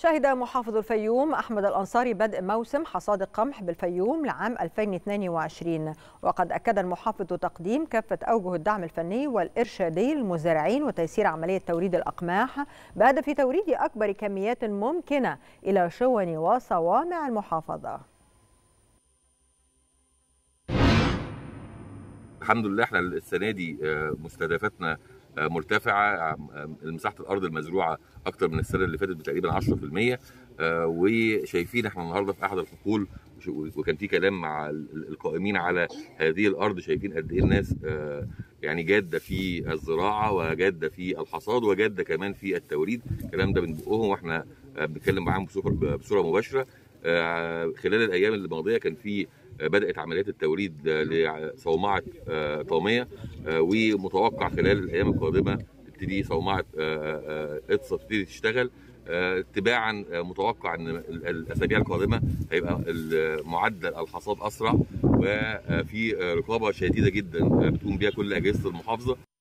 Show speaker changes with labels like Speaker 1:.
Speaker 1: شهد محافظ الفيوم أحمد الأنصاري بدء موسم حصاد القمح بالفيوم لعام 2022، وقد أكد المحافظ تقديم كافة أوجه الدعم الفني والإرشادي للمزارعين وتيسير عملية توريد الأقماح بهدف توريد أكبر كميات ممكنة إلى شون وصوامع المحافظة.
Speaker 2: الحمد لله احنا السنه دي مستهدفاتنا مرتفعه، مساحه الارض المزروعه اكتر من السنه اللي فاتت بتقريبا 10%. وشايفين احنا النهارده في احد الحقول وكان في كلام مع القائمين على هذه الارض، شايفين قد ايه الناس يعني جاده في الزراعه وجاده في الحصاد وجاده كمان في التوريد. الكلام ده من بقهم واحنا بنتكلم معاهم بصوره مباشره. خلال الايام الماضيه كان في بدات عمليات التوريد لصومعه طاميه، ومتوقع خلال الايام القادمه تبتدي صومعه اتصا تبتدي تشتغل تباعا. متوقع ان الاسابيع القادمه هيبقى معدل الحصاد اسرع، وفي رقابه شديده جدا بتقوم بها كل اجهزه المحافظه.